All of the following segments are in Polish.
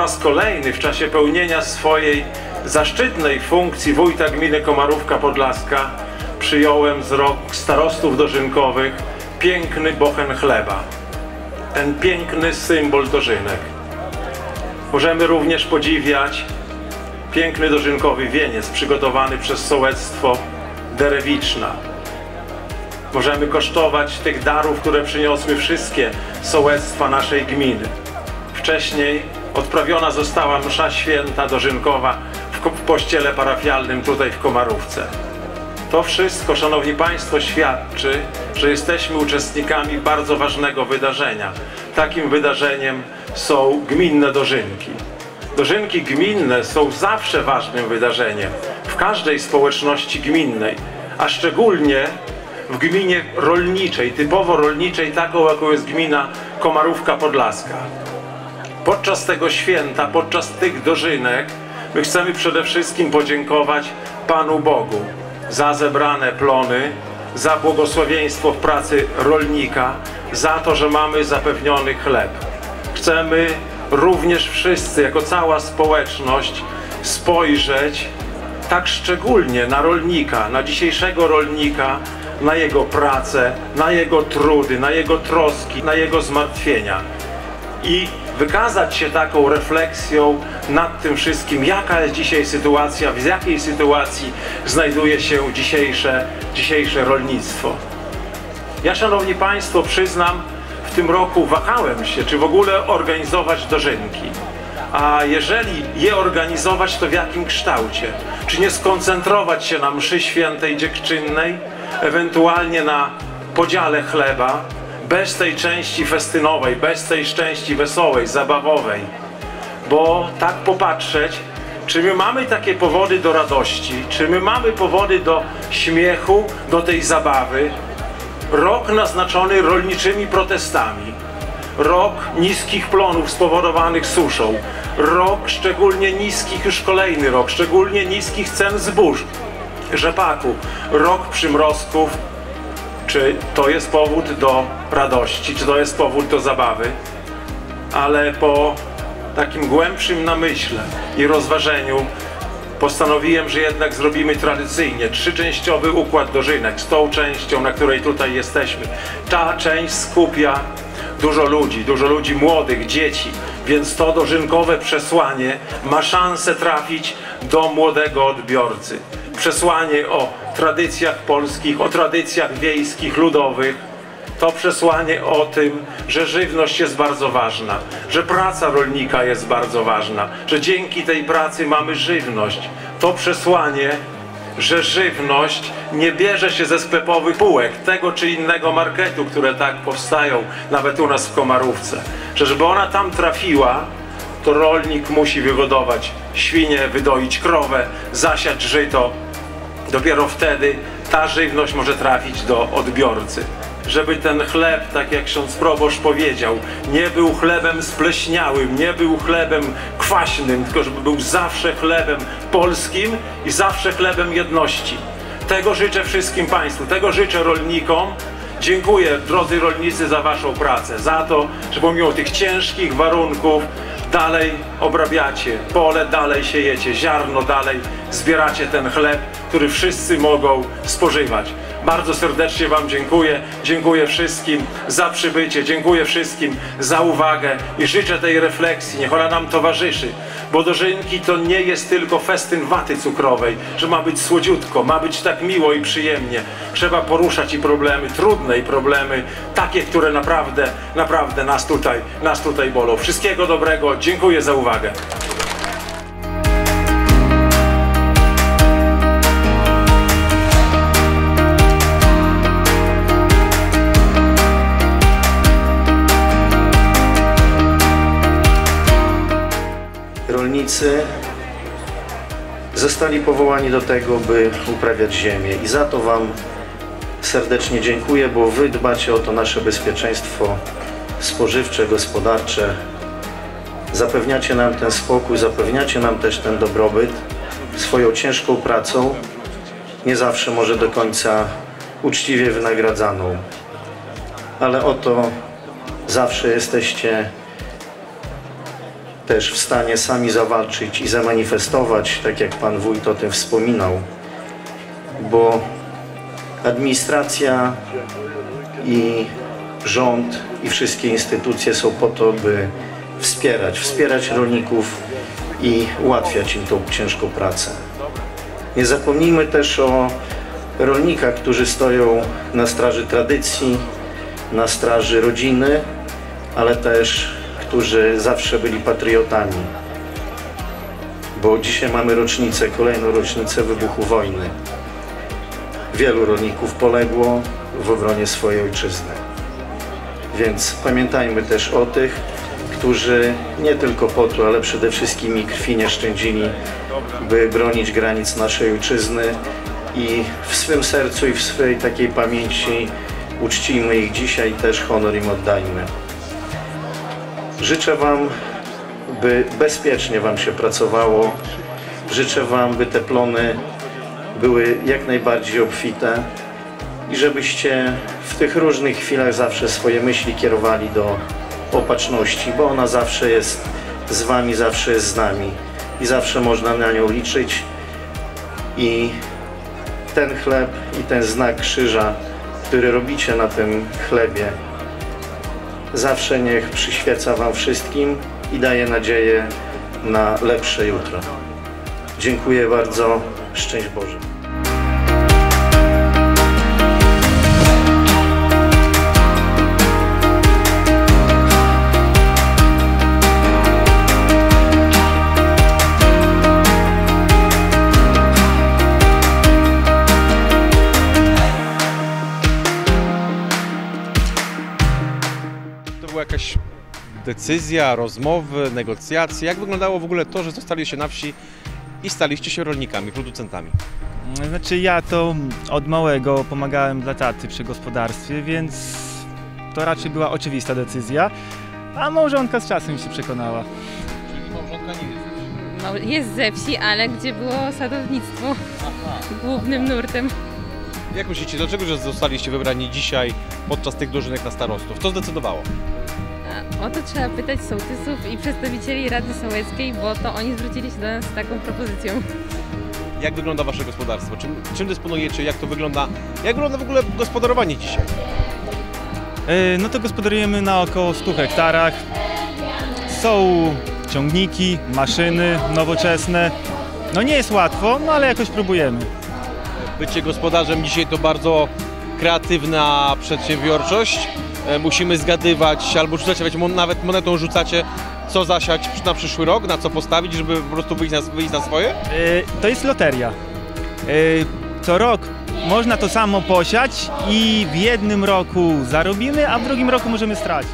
raz kolejny w czasie pełnienia swojej zaszczytnej funkcji wójta gminy Komarówka Podlaska przyjąłem z rąk starostów dożynkowych piękny bochen chleba. Ten piękny symbol dożynek. Możemy również podziwiać piękny dożynkowy wieniec przygotowany przez sołectwo Derewiczna. Możemy kosztować tych darów, które przyniosły wszystkie sołectwa naszej gminy. Wcześniej odprawiona została msza święta dożynkowa w kościele parafialnym tutaj w Komarówce. To wszystko, szanowni państwo, świadczy, że jesteśmy uczestnikami bardzo ważnego wydarzenia. Takim wydarzeniem są gminne dożynki. Dożynki gminne są zawsze ważnym wydarzeniem w każdej społeczności gminnej, a szczególnie w gminie rolniczej, typowo rolniczej, taką jaką jest gmina Komarówka Podlaska. Podczas tego święta, podczas tych dożynek my chcemy przede wszystkim podziękować Panu Bogu za zebrane plony, za błogosławieństwo w pracy rolnika, za to, że mamy zapewniony chleb. Chcemy również wszyscy, jako cała społeczność, spojrzeć tak szczególnie na rolnika, na dzisiejszego rolnika, na jego pracę, na jego trudy, na jego troski, na jego zmartwienia i wykazać się taką refleksją nad tym wszystkim, jaka jest dzisiaj sytuacja, w jakiej sytuacji znajduje się dzisiejsze rolnictwo. Ja, szanowni państwo, przyznam, w tym roku wahałem się, czy w ogóle organizować dożynki. A jeżeli je organizować, to w jakim kształcie? Czy nie skoncentrować się na mszy świętej dziękczynnej, ewentualnie na podziale chleba, bez tej części festynowej, bez tej części wesołej, zabawowej? Bo tak popatrzeć, czy my mamy takie powody do radości, czy my mamy powody do śmiechu, do tej zabawy? Rok naznaczony rolniczymi protestami, rok niskich plonów spowodowanych suszą, rok szczególnie niskich, już kolejny rok, szczególnie niskich cen zbóż, rzepaku, rok przymrozków. Czy to jest powód do radości, czy to jest powód do zabawy? Ale po takim głębszym namyśle i rozważeniu postanowiłem, że jednak zrobimy tradycyjnie trzyczęściowy układ dożynek z tą częścią, na której tutaj jesteśmy. Ta część skupia dużo ludzi młodych, dzieci, więc to dożynkowe przesłanie ma szansę trafić do młodego odbiorcy. Przesłanie o tradycjach polskich, o tradycjach wiejskich, ludowych. To przesłanie o tym, że żywność jest bardzo ważna, że praca rolnika jest bardzo ważna, że dzięki tej pracy mamy żywność. To przesłanie, że żywność nie bierze się ze sklepowych półek tego czy innego marketu, które tak powstają nawet u nas w Komarówce. Że żeby ona tam trafiła, to rolnik musi wyhodować świnie, wydoić krowę, zasiać żyto. Dopiero wtedy ta żywność może trafić do odbiorcy. Żeby ten chleb, tak jak ksiądz proboszcz powiedział, nie był chlebem spleśniałym, nie był chlebem kwaśnym, tylko żeby był zawsze chlebem polskim i zawsze chlebem jedności. Tego życzę wszystkim państwu, tego życzę rolnikom. Dziękuję, drodzy rolnicy, za waszą pracę, za to, że pomimo tych ciężkich warunków dalej obrabiacie pole, dalej siejecie ziarno, dalej zbieracie ten chleb, który wszyscy mogą spożywać. Bardzo serdecznie wam dziękuję. Dziękuję wszystkim za przybycie, dziękuję wszystkim za uwagę i życzę tej refleksji, niech ona nam towarzyszy, bo dożynki to nie jest tylko festyn waty cukrowej, że ma być słodziutko, ma być tak miło i przyjemnie. Trzeba poruszać i problemy, trudne i problemy, takie, które naprawdę nas tutaj bolą. Wszystkiego dobrego, dziękuję za uwagę. Rolnicy zostali powołani do tego, by uprawiać ziemię i za to wam serdecznie dziękuję, bo wy dbacie o to nasze bezpieczeństwo spożywcze, gospodarcze. Zapewniacie nam ten spokój, zapewniacie nam też ten dobrobyt swoją ciężką pracą, nie zawsze może do końca uczciwie wynagradzaną, ale oto zawsze jesteście też w stanie sami zawalczyć i zamanifestować, tak jak Pan Wójt o tym wspominał, bo administracja i rząd i wszystkie instytucje są po to, by wspierać rolników i ułatwiać im tą ciężką pracę. Nie zapomnijmy też o rolnikach, którzy stoją na straży tradycji, na straży rodziny, ale też którzy zawsze byli patriotami. Bo dzisiaj mamy kolejną rocznicę wybuchu wojny. Wielu rolników poległo w obronie swojej ojczyzny. Więc pamiętajmy też o tych, którzy nie tylko potu, ale przede wszystkim krwi nie szczędzili, by bronić granic naszej ojczyzny i w swym sercu i w swej takiej pamięci uczcijmy ich dzisiaj, też honor im oddajmy. Życzę Wam, by bezpiecznie Wam się pracowało. Życzę Wam, by te plony były jak najbardziej obfite i żebyście w tych różnych chwilach zawsze swoje myśli kierowali do opatrzności, bo ona zawsze jest z Wami, zawsze jest z nami i zawsze można na nią liczyć. I ten chleb i ten znak krzyża, który robicie na tym chlebie, zawsze niech przyświeca Wam wszystkim i daje nadzieję na lepsze jutro. Dziękuję bardzo. Szczęść Boże. To była jakaś decyzja, rozmowy, negocjacje? Jak wyglądało w ogóle to, że zostaliście na wsi i staliście się rolnikami, producentami? Znaczy ja to od małego pomagałem dla taty przy gospodarstwie, więc to raczej była oczywista decyzja, a małżonka z czasem się przekonała. Czyli małżonka nie jest ze wsi? No, jest ze wsi, ale gdzie było sadownictwo głównym nurtem. Jak myślicie, dlaczego że zostaliście wybrani dzisiaj podczas tych dożynek na starostów? Co zdecydowało? O to trzeba pytać sołtysów i przedstawicieli Rady Sołeckiej, bo to oni zwrócili się do nas z taką propozycją. Jak wygląda wasze gospodarstwo? Czym dysponujecie? Jak to wygląda? Jak wygląda w ogóle gospodarowanie dzisiaj? No to gospodarujemy na około 100 hektarach. Są ciągniki, maszyny nowoczesne. No nie jest łatwo, no ale jakoś próbujemy. Bycie gospodarzem dzisiaj to bardzo kreatywna przedsiębiorczość. Musimy zgadywać albo rzucać, nawet monetą rzucacie, co zasiać na przyszły rok, na co postawić, żeby po prostu wyjść na swoje? To jest loteria. Co rok można to samo posiać i w jednym roku zarobimy, a w drugim roku możemy stracić.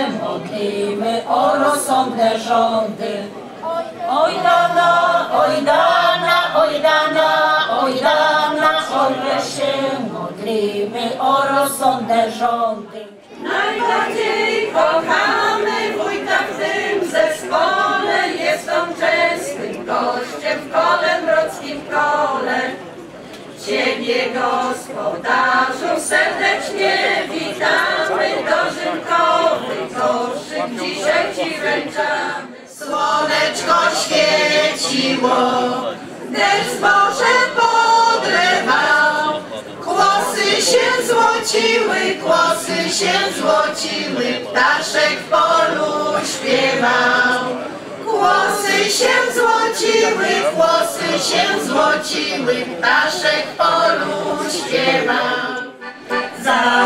modlimy o rozsądne rządy. Oj dana, oj dana, oj dana, oj dana, oj się modlimy o rozsądne rządy. Najbardziej kochamy wójta w tym zespole, jest on częstym gościem w Kolenbrodzkim kole. Ciebie, gospodarzu, serdecznie witamy, dożynkowy koszyk dzisiaj Ci wręczamy. Słoneczko świeciło, deszcz Boże podlewał, kłosy się złociły, ptaszek w polu śpiewał. Kłosy się złociły, ptaszek w polu śpiewał.